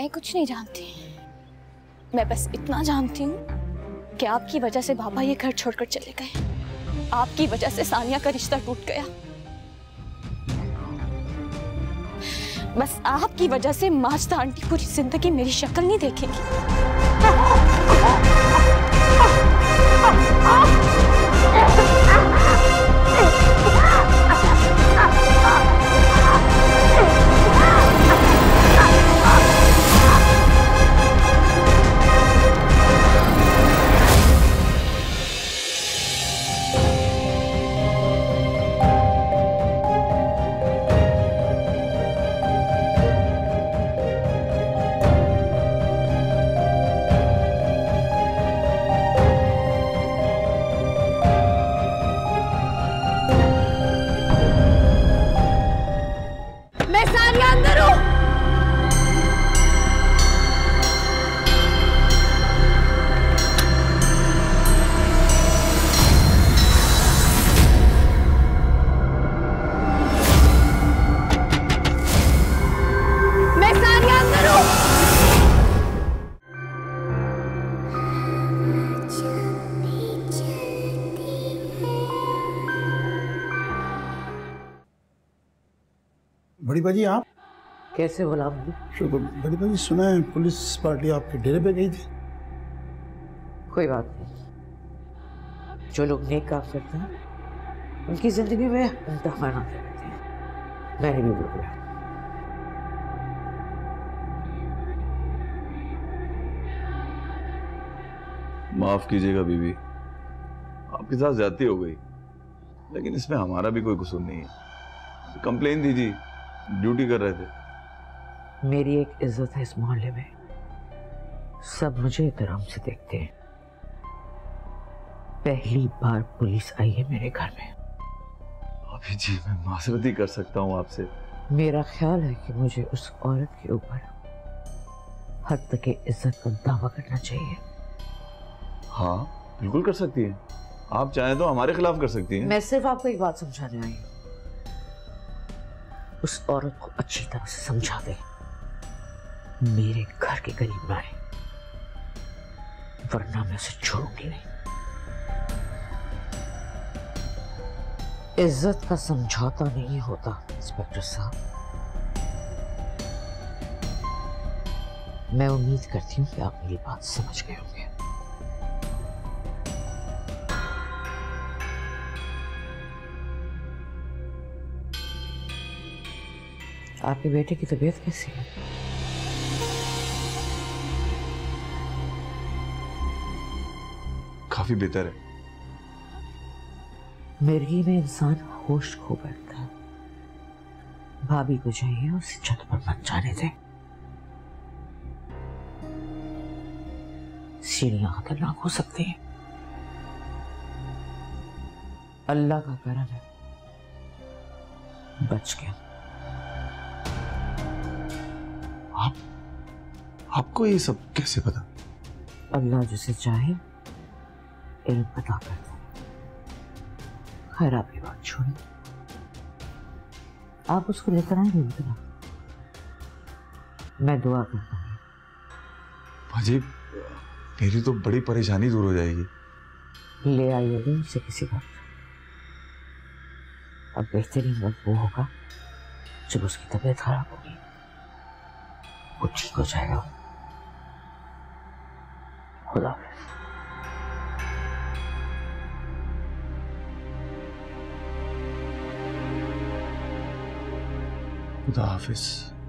मैं कुछ नहीं जानती। मैं बस इतना जानती हूँ कि आपकी वजह से बाबा ये घर छोड़कर चले गए। आपकी वजह से सानिया का रिश्ता टूट गया। बस आपकी वजह से माजदा आंटी पूरी जिंदगी मेरी शक्ल नहीं देखेंगी। बड़ी बाजी आप कैसे हो लाभ? बड़ी बाजी सुना है पुलिस पार्टी आपके डेरे पे गई थी। कोई बात नहीं, जो लोग नेक काम करते हैं उनकी जिंदगी में इम्तिहान आते रहते हैं। मैंने भी बोला माफ कीजिएगा बीबी, आपके साथ ज्यादती हो गई, लेकिन इसमें हमारा भी कोई कसूर नहीं है। कंप्लेन दीजिए, ड्यूटी कर रहे थे। मेरी एक इज्जत है इस मोहल्ले में, सब मुझे एहतराम से देखते हैं। पहली बार पुलिस आई है मेरे घर में। अभी जी मैं माजरत ही कर सकता हूँ आपसे। मेरा ख्याल है कि मुझे उस औरत के ऊपर हद तक की इज्जत का दावा करना चाहिए। हाँ बिल्कुल कर सकती हैं, आप चाहें तो हमारे खिलाफ कर सकती हैं। मैं सिर्फ आपको एक बात समझाने आई हूँ, उस औरत को अच्छी तरह से समझा दे मेरे घर के करीब ना आए, वरना मैं उसे छोड़ूंगी नहीं। इज्जत का समझौता नहीं होता इंस्पेक्टर साहब। मैं उम्मीद करती हूँ कि आप मेरी बात समझ गए होंगे। आपके बेटे की तबीयत कैसी है? काफी बेहतर है। मिर्गी में इंसान होश खो बैठता है। भाभी को चाहिए उसे छत पर मत जाने दे। सीढ़ियां खतरनाक हो सकती हैं। अल्लाह का करम है बच गया। आपको ये सब कैसे पता? अल्लाह जिसे चाहे इल्म अता करता है। खैर आपकी बात छोड़िए, आप उसको लेकर आएंगे इतना, मैं दुआ करता हूँ। भाजी मेरी तो बड़ी परेशानी दूर हो जाएगी। ले आइएगा उसे किसी वक्त। अब बेहतरीन वक्त वो होगा जब उसकी तबीयत खराब होगी, वो ठीक हो जाएगा। खुदा हाफिज। खुदा हाफिज।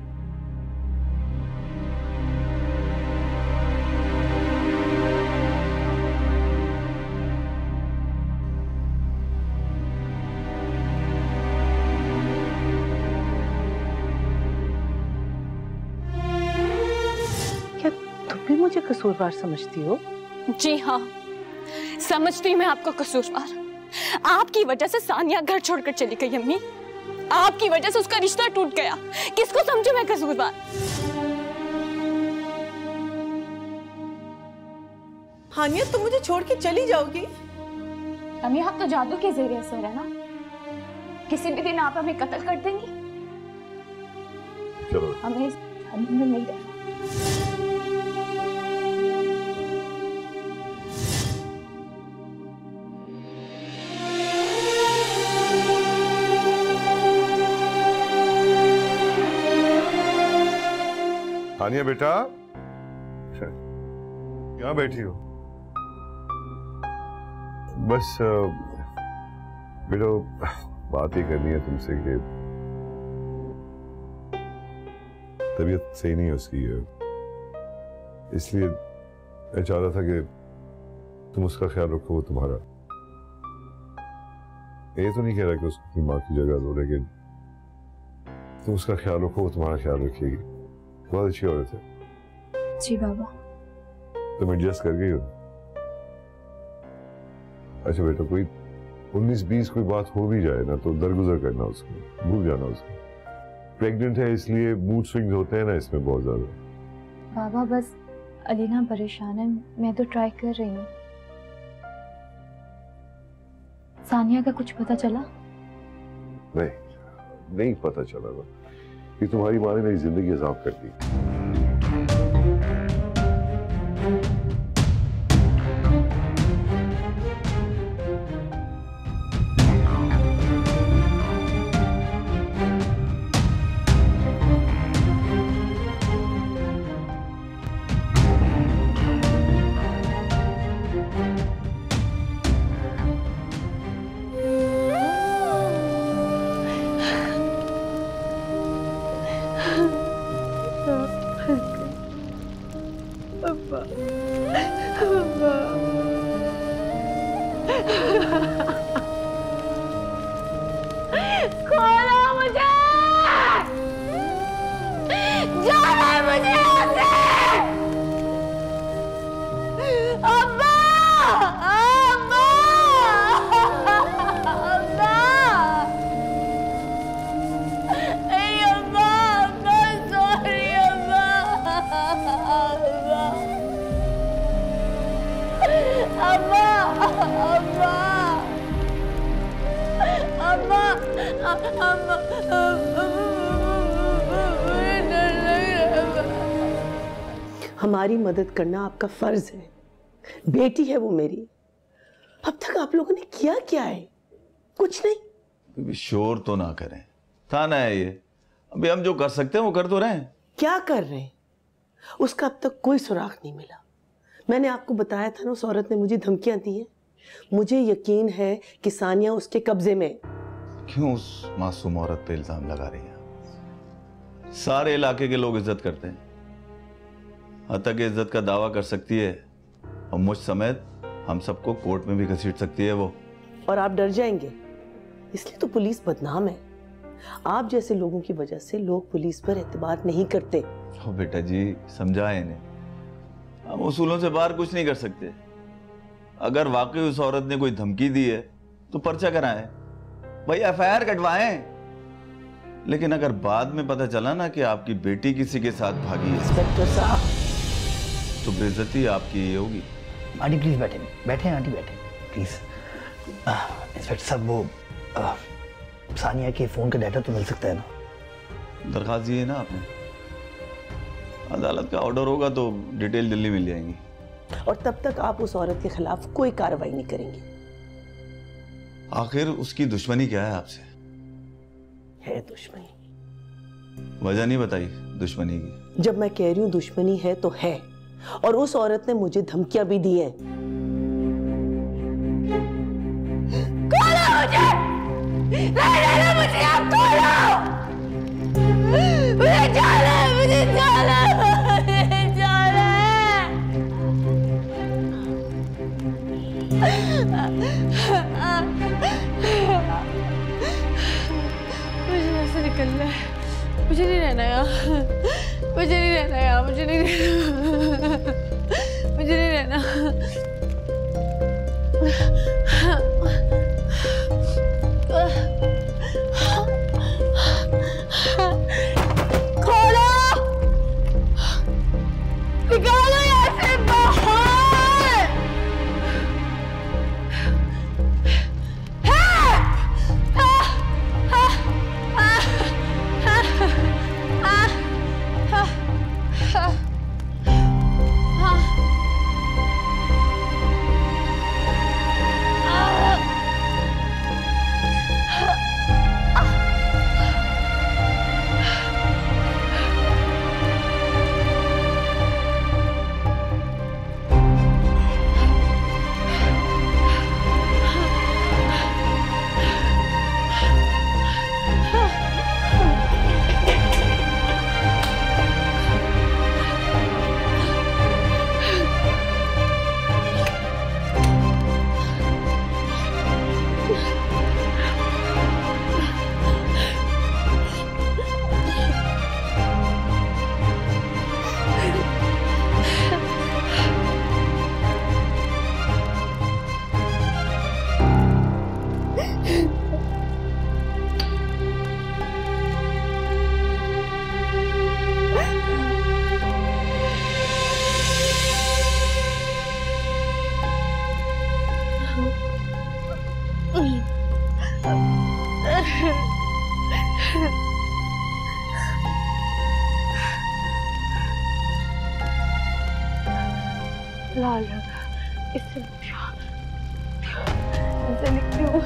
क्या तुम भी मुझे कसूरवार समझती हो? जी हाँ, समझती मैं आपको कसूरवार। आपकी वजह से सानिया घर छोड़कर चली गई अम्मी। आपकी वजह से उसका रिश्ता टूट गया। किसको समझू मैं कसूरवार? हानिया तुम मुझे छोड़ के चली जाओगी? अम्मी आप तो जादू के ज़रिए असर है ना, किसी भी दिन आप हमें कत्ल कर देंगी। चलो हमें इस नहीं रहना। हानिया बेटा, यहाँ बैठी हो? बस बेटा बात ही करनी है तुमसे कि तबीयत सही नहीं है उसकी, इसलिए मैं चाह रहा था कि तुम उसका ख्याल रखो, वो तुम्हारा। ये तो नहीं कह रहा कि उसकी माँ की जगह लो, लेकिन तुम उसका ख्याल रखो, वो तुम्हारा ख्याल रखेगी। बहुत अच्छी औरत है। जी बाबा। तुम एडजस्ट कर गई हो? अच्छा बेटा, कोई 19-20 कोई बात हो भी जाए ना तो दरगुजर करना उसको, भूल जाना उसको। प्रेग्नेंट है इसलिए मूड स्विंग्स होते हैं ना इसमें बहुत ज्यादा। बाबा बस अलीना परेशान है, मैं तो ट्राई कर रही हूँ। सानिया का कुछ पता चला? नहीं पता चला ना कि तुम्हारी माँ ने मेरी जिंदगी अजाब कर दी। हमारी मदद करना आपका फर्ज है, बेटी है वो मेरी। अब तक आप लोगों ने किया क्या है? कुछ नहीं। शोर तो ना करें, थाना है ये, अभी हम जो कर सकते हैं वो कर तो रहे हैं। क्या कर रहे हैं? उसका अब तक कोई सुराग नहीं मिला। मैंने आपको बताया था ना, उस औरत ने मुझे धमकियां दी हैं। मुझे यकीन है कि सानिया उसके कब्जे में। क्यों उस मासूम औरत पे इल्जाम लगा रही है? सारे इलाके के लोग इज्जत करते हैं, हत्या की इज्जत का दावा कर सकती है और मुझ समेत हम सबको कोर्ट में भी घसीट सकती है वो। और आप डर जाएंगे, इसलिए तो पुलिस बदनाम है। आप जैसे लोगों की वजह से लोग पुलिस पर एतबार नहीं करते। ओ बेटा जी, समझाए इन्हें, हम उसूलों से बाहर कुछ नहीं कर सकते। अगर वाकई उस औरत ने कोई धमकी दी है तो पर्चा कराएं, भाई FIR कटवाएं। लेकिन अगर बाद में पता चला ना कि आपकी बेटी किसी के साथ भागी है, इंस्पेक्टर साहब, तो बेइज्जती आपकी ही होगी। आंटी प्लीज बैठे बैठे आंटी बैठे प्लीज। इंस्पेक्टर साहब, वो सानिया के फोन का डाटा तो मिल सकता है ना? दरखास्त दी है ना आपने, अदालत का ऑर्डर होगा तो डिटेल जल्दी मिल जाएंगी। और तब तक आप उस औरत के खिलाफ कोई कार्रवाई नहीं करेंगे। आखिर उसकी दुश्मनी क्या है आपसे? है दुश्मनी। वजह नहीं बताई दुश्मनी की। जब मैं कह रही हूँ दुश्मनी है तो है, और उस औरत ने मुझे धमकियां भी दी हैं। मुझे आप खोलो! मुझे जाना है, मुझे जाना है, मुझे जाना है। मुझे यहाँ से निकलना है, मुझे नहीं रहना यहाँ, मुझे नहीं रहना यहाँ, मुझे नहीं रहना, मुझे नहीं रहना। खोलो, निकालो यहाँ से बाहर। हाल है, इससे लिखती हूँ।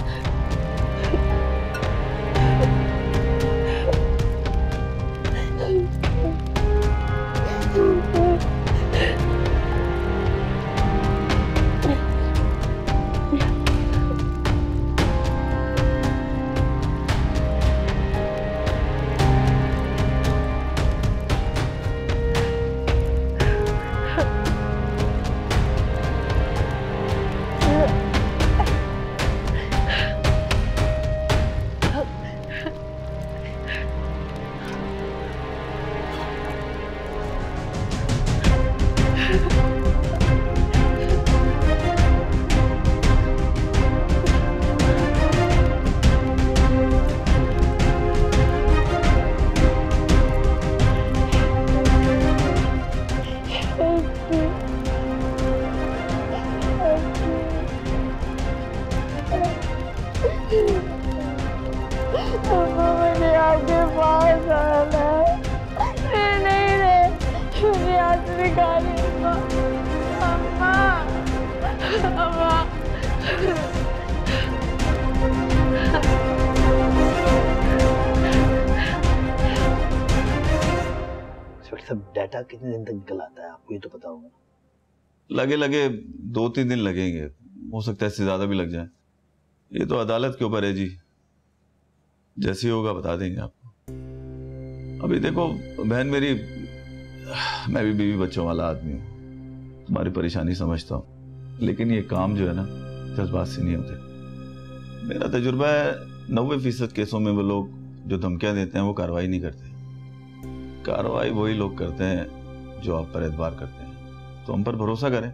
सब डाटा कितने दिन तक निकल आता है आपको ये तो पता होगा। लगे 2-3 दिन लगेंगे, हो सकता है इससे ज्यादा भी लग जाए। ये तो अदालत के ऊपर है जी, जैसे ही होगा बता देंगे आपको। अभी देखो बहन मेरी, मैं भी बीवी बच्चों वाला आदमी हूँ, तुम्हारी परेशानी समझता हूँ, लेकिन ये काम जो है ना जज्बात से नहीं होते। मेरा तजुर्बा है 90% केसों में वो लोग जो धमकियां देते हैं वो कार्रवाई नहीं करते। कार्रवाई वही लोग करते हैं जो आप पर एतबार करते हैं, तो हम पर भरोसा करें।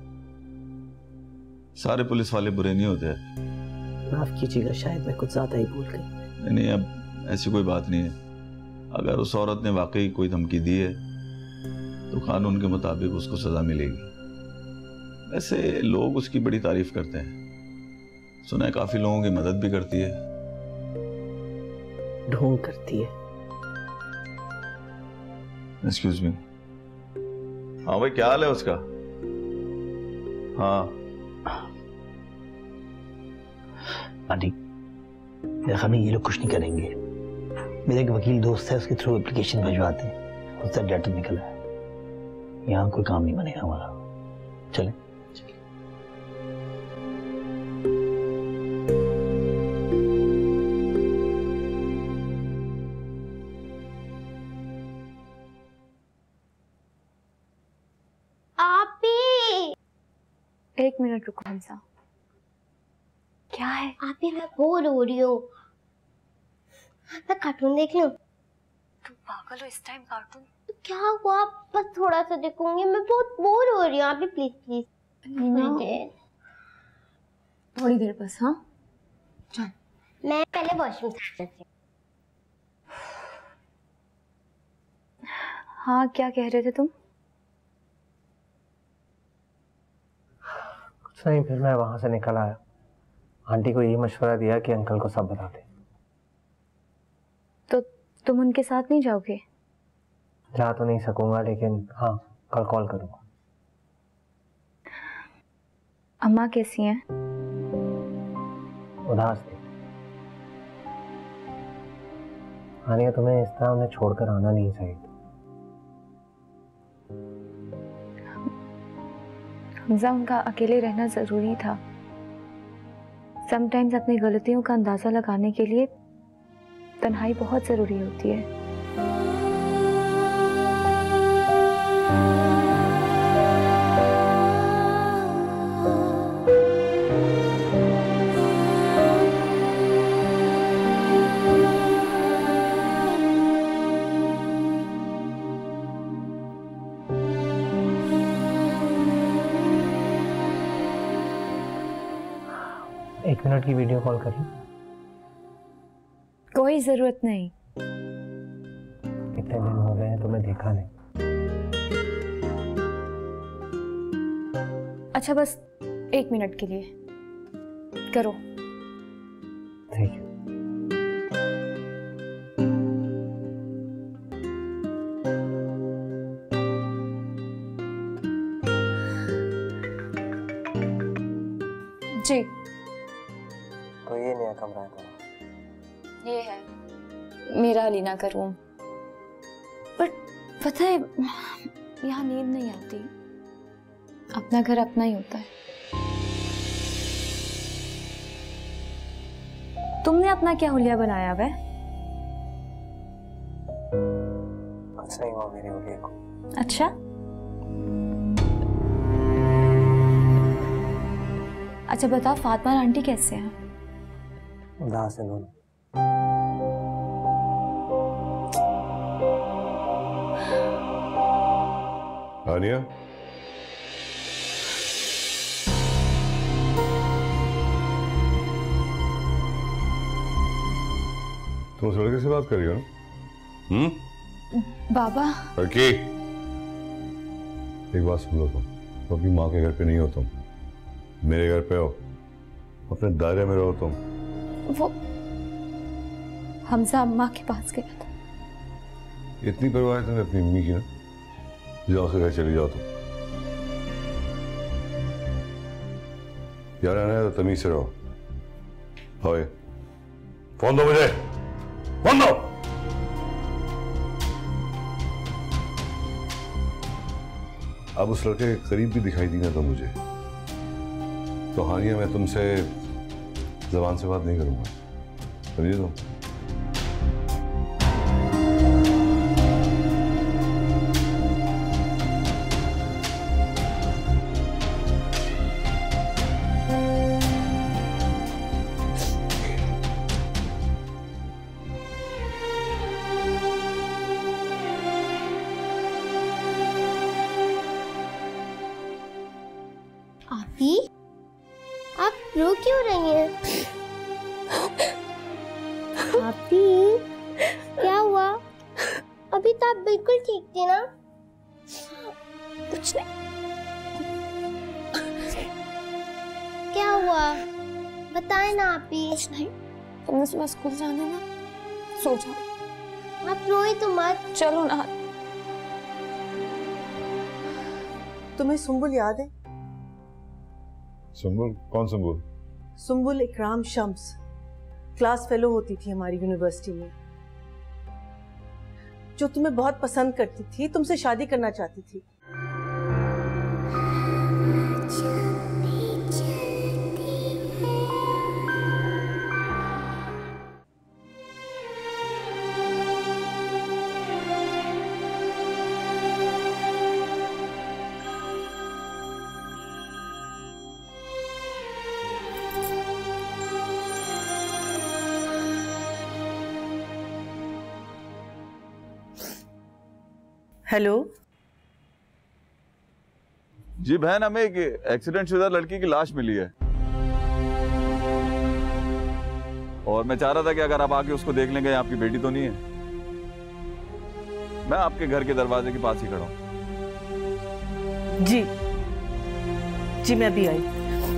सारे पुलिस वाले बुरे नहीं होते। माफ कीजिएगा, शायद मैं कुछ ज्यादा ही भूल गई। नहीं, अब ऐसी कोई बात नहीं है। अगर उस औरत ने वाकई कोई धमकी दी है तो कानून के मुताबिक उसको सजा मिलेगी। वैसे लोग उसकी बड़ी तारीफ करते हैं, सुना है काफी लोगों की मदद भी करती है। ढोंग करती है। Excuse me. हाँ भाई, क्या हाल है उसका? हाँ आंटी, मेरे ख्याल में ये लोग कुछ नहीं करेंगे। मेरे एक वकील दोस्त है, उसके थ्रू एप्लीकेशन भिजवाते हैं, उसका डाटा निकला है। यहाँ कोई काम नहीं बनेगा हमारा। चलें। एक मिनट रुको हमजा। क्या है? आप ही, मैं बोर हो रही हूँ, मैं कार्टून देख लूं? तुम पागल हो, इस टाइम कार्टून? तो क्या हुआ, बस थोड़ा सा देखूंगी, मैं बहुत बोर हो रही हूँ। आप ही प्लीज प्लीज थोड़ी देर बस। हाँ चल, मैं पहले वॉशरूम से आती हूँ। हाँ क्या कह रहे थे तुम? नहीं, फिर मैं वहां से निकल आया। आंटी को यही मशवरा दिया कि अंकल को सब बता दे। तो तुम उनके साथ नहीं जाओगे? जा तो नहीं सकूंगा, लेकिन हाँ कल कॉल करूंगा। अम्मा कैसी हैं? उदास थी। हानिया, तुम्हें इस तरह उन्हें छोड़कर आना नहीं चाहिए। हमजा, उनका अकेले रहना जरूरी था। समटाइम्स अपनी गलतियों का अंदाजा लगाने के लिए तन्हाई बहुत जरूरी होती है। एक मिनट की वीडियो कॉल करी? कोई जरूरत नहीं। कितने दिन हो गए हैं तुम्हें देखा नहीं। अच्छा बस 1 मिनट के लिए करो। ठीक है। तो ये नया कमरा है तुम्हारा? ये है मेरा लीना का रूम। पर पता है यहाँ नींद नहीं आती। अपना घर अपना ही होता है। तुमने अपना क्या हुलिया बनाया हुआ है? कुछ नहीं हुआ मेरे हुलिया को। अच्छा, अच्छा बताओ फातिमा आंटी कैसे हैं? उदास है दोनों। हानिया, तुम उस लड़के से बात कर रही हो ना? बाबा। लड़की, एक बात सुन लो, तुम अपनी माँ के घर पे नहीं हो, तुम मेरे घर पे हो। अपने दायरे में रहो तुम। वो हमजा अम्मा के पास गया था। इतनी परवाह है तुम्हें अपनी अम्मी की ना? जाओ उसके घर चली जाओ तुम। यार आना है तो तमीज से रहो। हाय, फोन दो मुझे, फोन दो। अब उस लड़के के करीब भी दिखाई दी ना तो मुझे, तो हानिया मैं तुमसे जबान से बात नहीं करूंगा, समझे तुम? आप रो क्यों रही हैं? आपी, क्या हुआ? अभी तो आप बिल्कुल ठीक थी ना? कुछ नहीं। क्या हुआ? बताए ना आपी। कुछ नहीं। तुमने सुबह स्कूल जाना ना, सो जाओ। आप रोई तो मत। चलो ना। तुम्हें सुंबुल याद है? सुंबुल? कौन सुंबुल? सुंबुल इकराम शम्स, क्लास फेलो होती थी हमारी यूनिवर्सिटी में, जो तुम्हें बहुत पसंद करती थी, तुमसे शादी करना चाहती थी। हेलो जी बहन, हमें एक एक्सीडेंट शुदा लड़की की लाश मिली है और मैं चाह रहा था कि अगर आप आके उसको देख लेंगे, आपकी बेटी तो नहीं है? मैं आपके घर के दरवाजे के पास ही खड़ा हूं। जी जी, मैं अभी आई।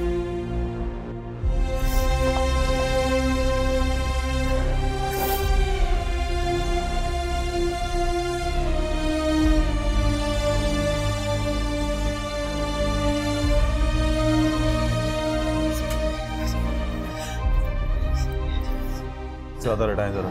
ज्यादा रटाएं जरा।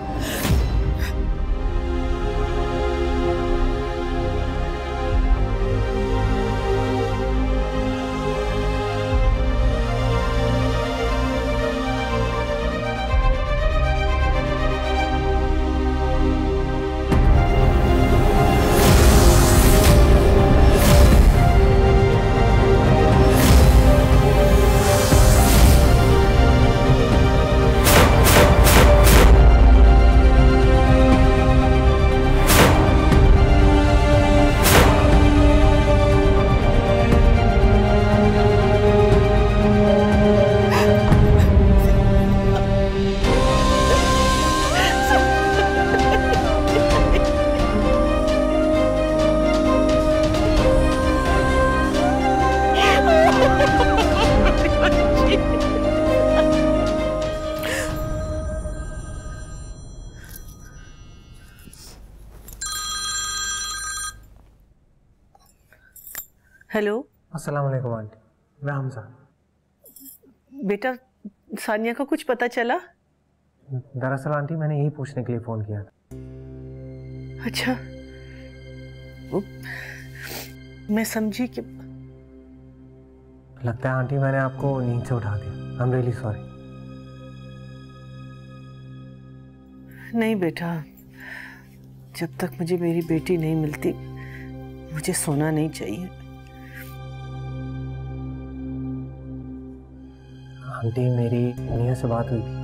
हेलो। अस्सलाम वालेकुम आंटी, मैं हमजा। बेटा सानिया को कुछ पता चला? दरअसल आंटी मैंने यही पूछने के लिए फोन किया था। अच्छा, मैं समझी कि लगता है आंटी मैंने आपको नींद से उठा दिया। I am really sorry. नहीं बेटा, जब तक मुझे मेरी बेटी नहीं मिलती मुझे सोना नहीं चाहिए। आंटी मेरी हानिया से बात हुई थी।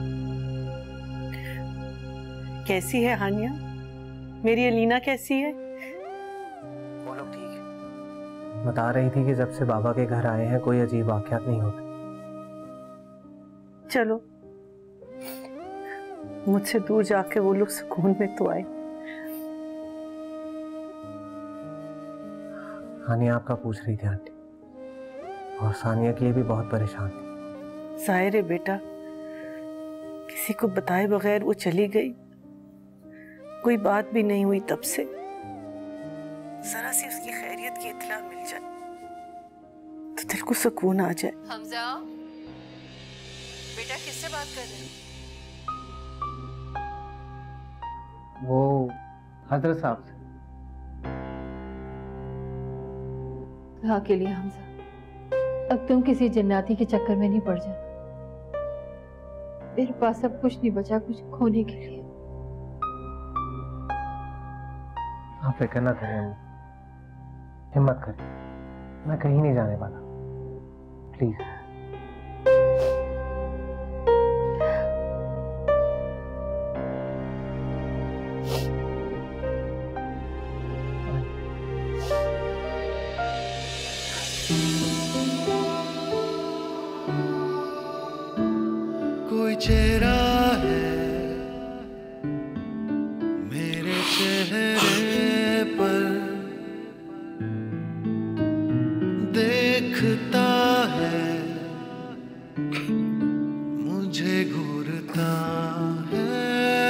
कैसी है हानिया? मेरी अलीना कैसी है? वो लोग ठीक है। बता रही थी कि जब से बाबा के घर आए हैं कोई अजीब वाकयात नहीं होते। चलो, मुझसे दूर जाके वो लोग सुकून में तो आए। हानिया आपका पूछ रही थी आंटी, और सानिया के लिए भी बहुत परेशान थी। जाहिर है बेटा, किसी को बताए बगैर वो चली गई, कोई बात भी नहीं हुई तब से। जरा सी उसकी खैरियत की इत्तला मिल जाए तो दिल को सुकून आ जाए। हमजा, बेटा किससे बात कर रहे हैं? वो हजरत साहब से। हाँ के लिए हमजा, अब तुम किसी जन्नाती के चक्कर में नहीं पड़ जाना। मेरे पास अब कुछ नहीं बचा कुछ खोने के लिए। आप फिक्र ना करें अम्मी, हिम्मत करें, मैं कहीं नहीं जाने वाला। प्लीज। कोई चेहरा है मेरे चेहरे पर, देखता है मुझे घूरता है,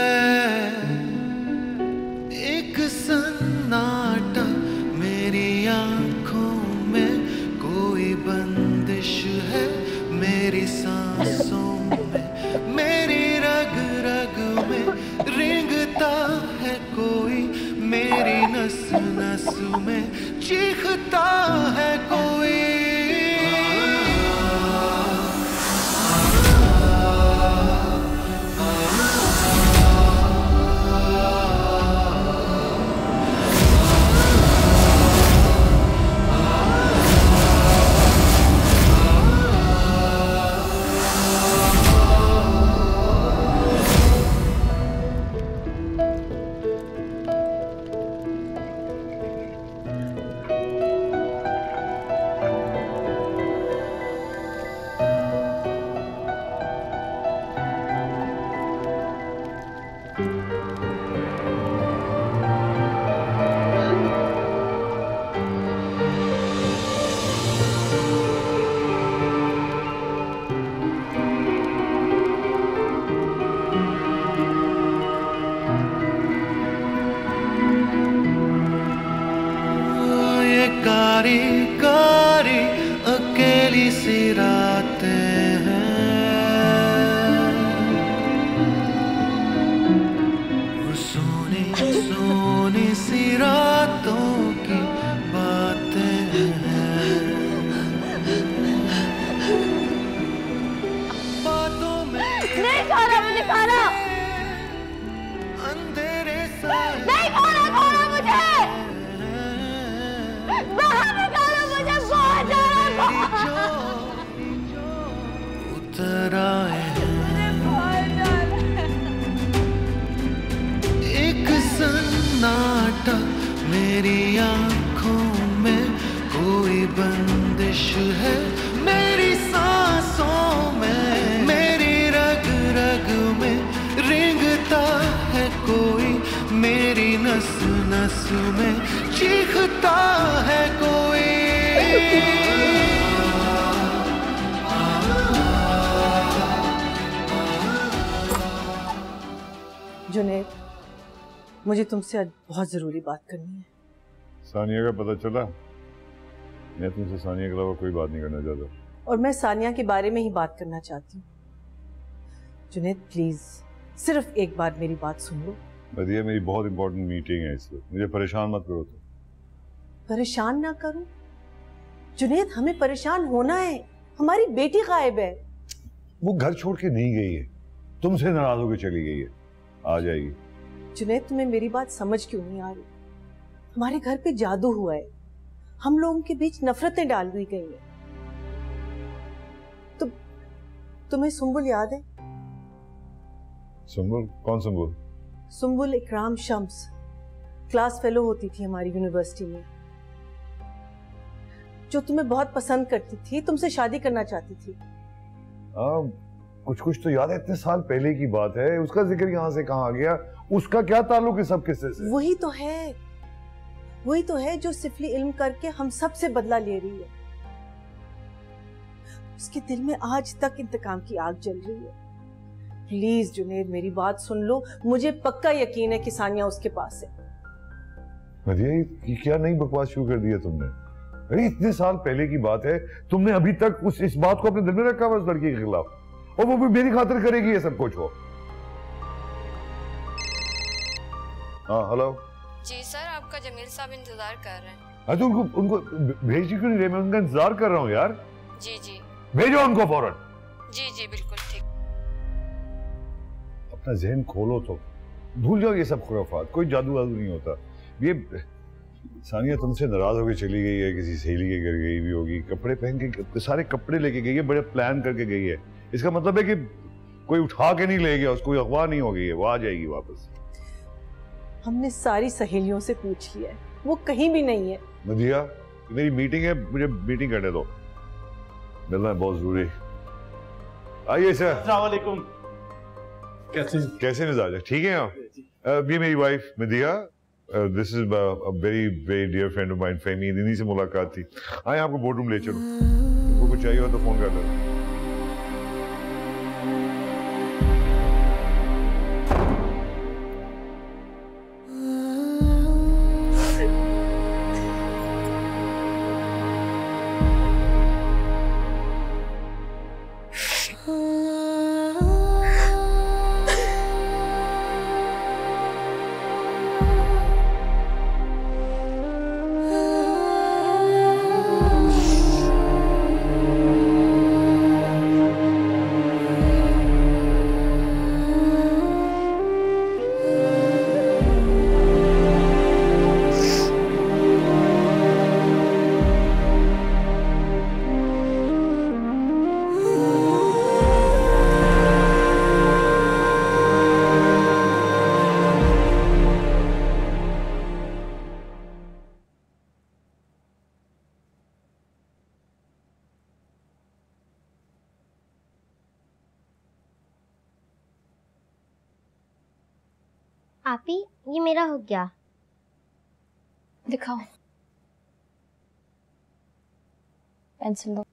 एक सन्नाटा मेरी आंखों में, कोई बंदिश है मेरी सांसों में, मेरी रग रग में रेंगता है कोई, मेरी नस नस में चीखता है कोई। कारी कारी अकेली सी रातें हैं, और सोनी सोनी सी रातों की बातें हैं, बातों में नहीं खाना, मुझे खाना अंधेरे साए नहीं खाना, खाना मुझे बाहर निकालो, मुझे बहुत ज़्यादा उतर आए एक सन्नाटा मेरी आंखों में, कोई बंदिश है मेरी सांसों में, मेरी रग रग में रेंगता है कोई, मेरी नस नस में चीखता है कोई। जुनैद, मुझे तुमसे आज बहुत जरूरी बात करनी है। सानिया का पता चला? मैं तुमसे सानिया के अलावा कोई बात नहीं करना चाहता। और मैं सानिया के बारे में ही बात करना चाहती हूँ। जुनैद प्लीज सिर्फ एक बार मेरी बात सुन लो। मदिया मेरी बहुत इंपॉर्टेंट मीटिंग है इसलिए मुझे परेशान मत करो। तुम परेशान ना करूं? जुनैद हमें परेशान होना है, हमारी बेटी गायब है। वो घर छोड़ के नहीं गई है, तुमसे नाराज होकर चली गई है, आ जाएगी। जुनैद तुम्हें मेरी बात समझ क्यों नहीं आ रही? हमारे घर पे जादू हुआ है, हम लोगों के बीच नफरतें डाल दी गई हैं। तुम्हें सुंबुल याद है? सुंबुल? कौन सुंबुल? सुंबुल इकराम शम्स, क्लास फेलो होती थी हमारी यूनिवर्सिटी में, जो तुम्हें बहुत पसंद करती थी, तुमसे शादी करना चाहती थी। कुछ कुछ तो याद है, इतने साल पहले की बात है, उसका जिक्र यहाँ से कहाँ आ गया? उसका क्या ताल्लुक है सब किस्से से? वही तो है जो सिफली इल्म करके हम सब से बदला ले रही है। उसके दिल में आज तक इंतकाम की आग जल रही है। प्लीज जुनैद मेरी बात सुन लो, मुझे पक्का यकीन है कि सानिया उसके पास है। मदिया ये क्या नई बकवास शुरू कर दी है तुमने? अरे इतने साल पहले की बात है, तुमने अभी तक इस बात को अपने दिल में रखा हुआ उस लड़की के खिलाफ, और वो भी मेरी खातिर करेगी ये सब कुछ। हो हाँ हेलो जी सर, आपका जमील साहब इंतजार कर रहे हैं। हाँ तो उनको भेज क्यों नहीं रहे? मैं उनका इंतजार कर रहा हूँ यार। जी जी भेजो उनको फौरन। जी जी बिल्कुल ठीक। अपना जहन खोलो तो भूल जाओ ये सब खुराफात, कोई जादू वादू नहीं होता। ये सानिया तुमसे नाराज होकर चली गई है, किसी सहेली के घर गई भी होगी, कपड़े पहन के सारे कपड़े लेके गई है, बड़े प्लान करके गई है। इसका मतलब है कि कोई उठा के नहीं ले गया, उसको अगवा नहीं हो गई है, वो आ जाएगी वापस। हमने सारी सहेलियों से पूछ लिया है, वो कहीं भी नहीं है। मदिया मेरी मीटिंग है, मुझे मीटिंग करने दो, मिलना है बहुत जरूरी। आइए सर। अस्सलाम वालेकुम। कैसे मिजाज है? ठीक है आप? ये मेरी वाइफ मदिया, this is very very dear friend of mine फेमी, इन्हीं से मुलाकात थी। आए आपको बोर्ड रूम ले चलो, आपको कुछ चाहिए हो तो फोन कर देना। आपी ये मेरा हो गया। दिखाओ, पेंसिल दो।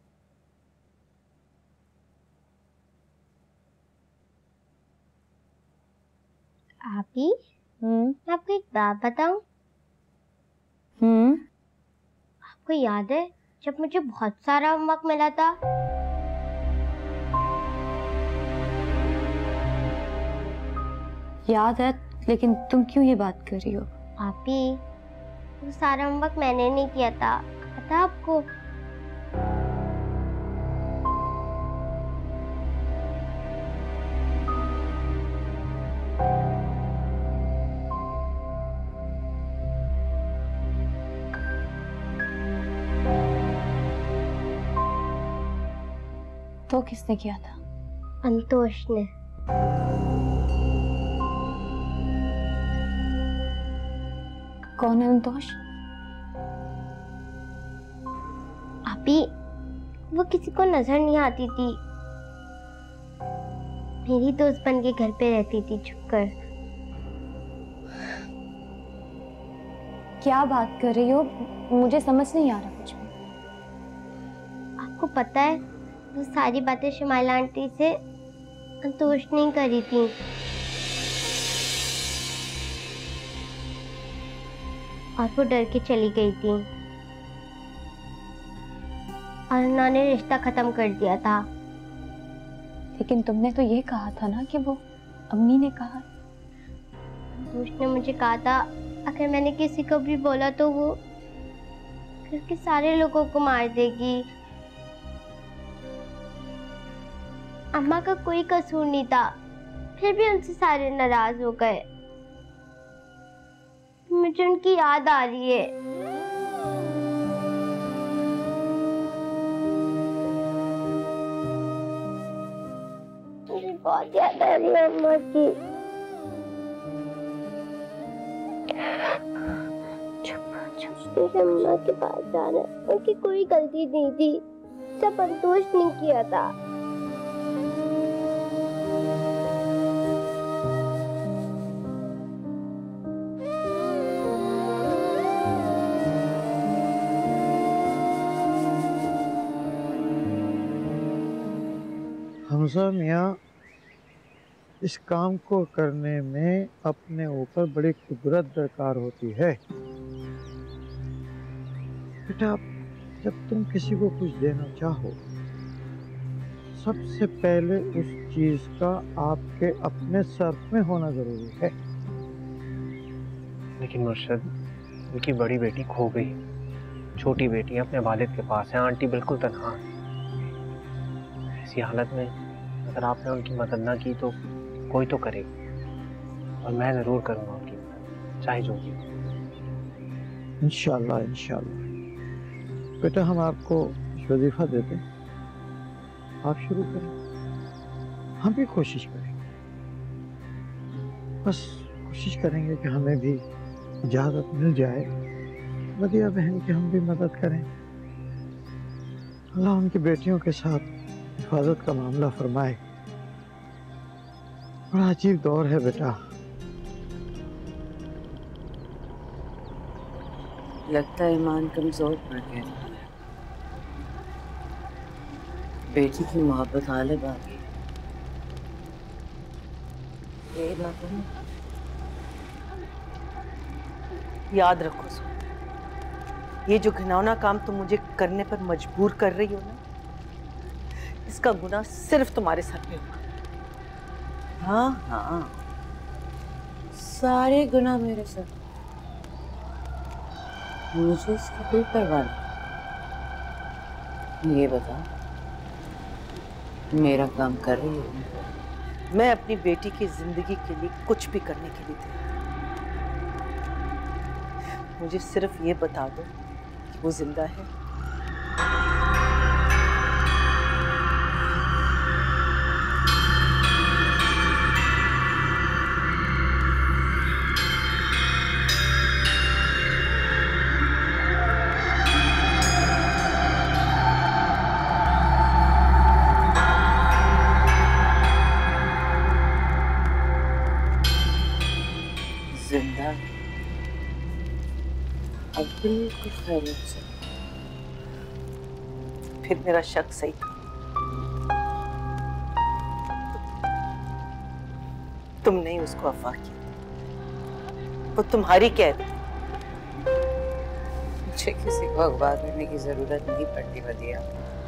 आपी मैं आपको एक बात बताऊं? आपको याद है जब मुझे बहुत सारा होमवर्क मिला था? याद है, लेकिन तुम क्यों ये बात कर रही हो? आपी वो सारा होमवर्क मैंने नहीं किया था, पता आपको? तो किसने किया था? अंतोष ने। कौन है अंतोष? आपी वो किसी को नजर नहीं आती थी, मेरी दोस्त बन के घर पे रहती थी छुपकर। क्या बात कर रही हो? मुझे समझ नहीं आ रहा कुछ भी। आपको पता है वो सारी बातें शमाइला आंटी से अंतोष नहीं करी थी। और वो डर के चली गई थी और उन्होंने रिश्ता खत्म कर दिया था। लेकिन तुमने तो ये कहा था ना कि वो अम्मी ने कहा। संतोष ने मुझे कहा था अगर मैंने किसी को भी बोला तो वो घर के सारे लोगों को मार देगी। अम्मा का कोई कसूर नहीं था, फिर भी उनसे सारे नाराज हो गए। मुझे उनकी याद आ रही है। मुझे बहुत याद आ रही है अम्मा की। अम्मा के पास जाना, उनकी कोई गलती नहीं थी, सब संतोष ने किया था। हमजा मियाँ, इस काम को करने में अपने ऊपर बड़ी कुदरत दरकार होती है। बेटा, जब तुम किसी को कुछ देना चाहो, सबसे पहले उस चीज का आपके अपने सर्फ में होना जरूरी है। लेकिन मुर्शद, उनकी बड़ी बेटी खो गई, छोटी बेटी अपने वालिद के पास है, आंटी बिल्कुल तन्हा है। ऐसी हालत में अगर आपने उनकी मदद ना की तो कोई तो करेगा, और मैं जरूर करूंगा उनकी मदद, चाहे जो भी। इंशाल्लाह इंशाल्लाह। बेटा, हम आपको वजीफा देते हैं, आप शुरू करें, हम भी कोशिश करेंगे। बस कोशिश करेंगे कि हमें भी इजाज़त मिल जाए मदिया बहन की, हम भी मदद करें। अल्लाह उनकी बेटियों के साथ हिफाजत का मामला फरमाए। बड़ा अजीब दौर है बेटा। लगता है ईमान कमजोर पड़ गया। बेटी की मोहब्बत गालिब आ गई। ये ना करो। याद रखो सो, ये जो घिनौना काम तुम मुझे करने पर मजबूर कर रही हो ना, इसका गुनाह सिर्फ तुम्हारे सर पे होगा। हाँ हाँ, सारे गुनाह मेरे सर, मुझे इसकी कोई परवाह नहीं। ये बता, मेरा काम कर रही है? मैं अपनी बेटी की जिंदगी के लिए कुछ भी करने के लिए तैयार। मुझे सिर्फ ये बता दो कि वो जिंदा है। जिंदा, अब बिल्कुल खैरियत से। फिर मेरा शक सही था। तुमने ही उसको अफवाह की, वो तुम्हारी कैद थी। मुझे किसी को अखबार करने की जरूरत नहीं पड़ती मदिया,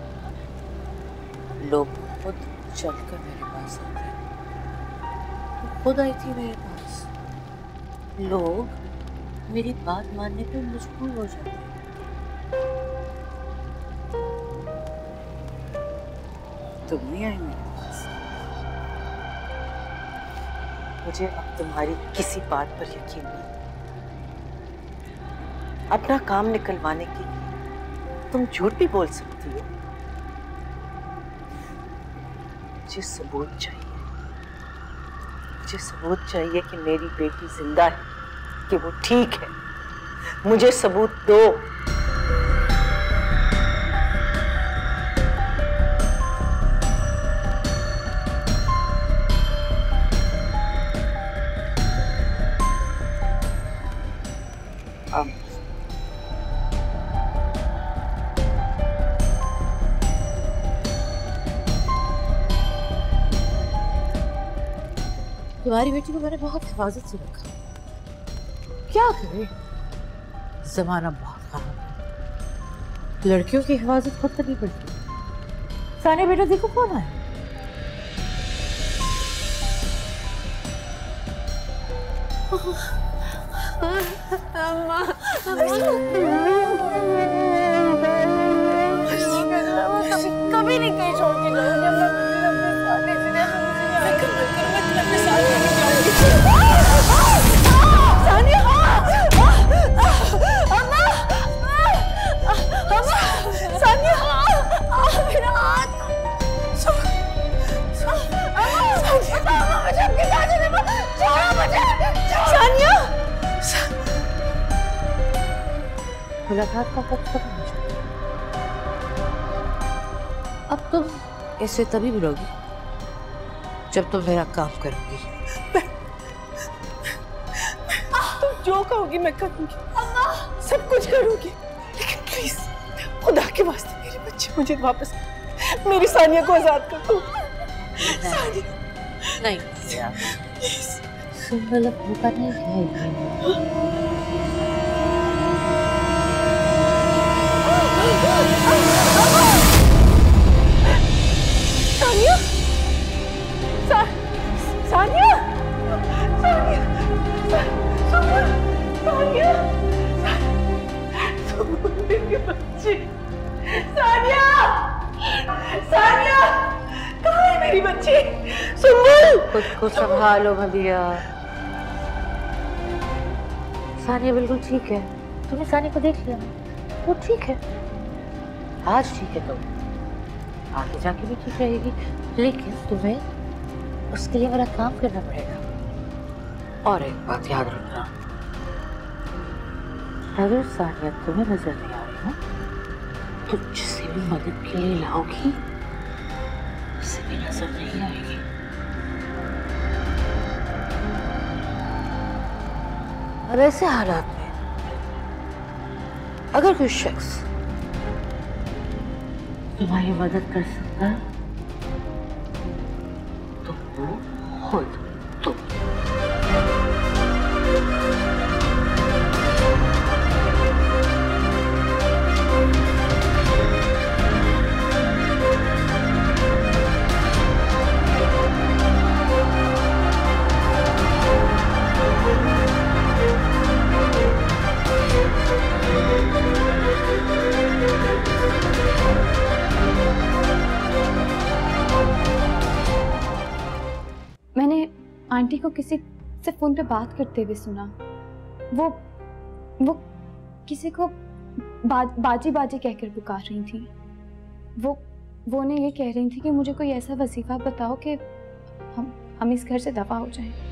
लोग खुद चलकर मेरे पास आते हैं। वो खुद आई थी मेरे पास। लोग मेरी बात मानने पर मजबूर हो जाते हैं। तुम नहीं आई मेरे पास। मुझे अब तुम्हारी किसी बात पर यकीन नहीं। अपना काम निकलवाने के लिए तुम झूठ भी बोल सकती हो। मुझे सबूत चाहिए। मुझे सबूत चाहिए कि मेरी बेटी जिंदा है, कि वो ठीक है। मुझे सबूत दो। तुम्हारी बेटी को मैंने बहुत हिफाजत से रखा। क्या करे, जमाना बहुत खराब है, लड़कियों की हिफाजत खुद करनी पड़ती है। सानिया बेटा देखो कौन आया। कभी नहीं कहीं छोड़ के जाऊंगी सानिया। सानिया मेरा हाथ सानिया। मुलाकात का वक्त खत्म हो जाए। अब तुम ऐसे तभी मिलोगी जब तुम मेरा काम करोगी। तुम जो कहोगी मैं करूंगी, सब कुछ करूंगी, लेकिन प्लीज खुदा के वास्ते मेरे बच्चे मुझे वापस, मेरी सानिया को आजाद कर दो। नहीं सुंदर भूखा नहीं खाएगी। सानिया, सानिया, सानिया, सानिया, मेरे बच्चे, सानिया, सानिया, कहाँ है मेरी बच्ची? सुंबुल, खुद को संभालो मदिया। सानिया बिल्कुल ठीक है। तुमने सानिया को देख लिया, वो ठीक है, आज ठीक है, तुम आगे जाके भी ठीक रहेगी, लेकिन तुम्हें उसके लिए मेरा काम करना पड़ेगा। और एक बात याद रखना, अगर सानिया तुम्हें नजर नहीं आ रही ना, तो जिसे भी मदद के लिए लाओगी उसे भी नजर नहीं आएगी। और ऐसे हालात में अगर कोई शख्स तुम्हारी मदद कर सकता है तो वो खुद तुम। मैंने आंटी को किसी से फोन पे बात करते हुए सुना। वो किसी को बाजी बाजी कहकर पुकार रही थी। वो उन्हें ये कह रही थी कि मुझे कोई ऐसा वजीफा बताओ कि हम इस घर से दफा हो जाएं।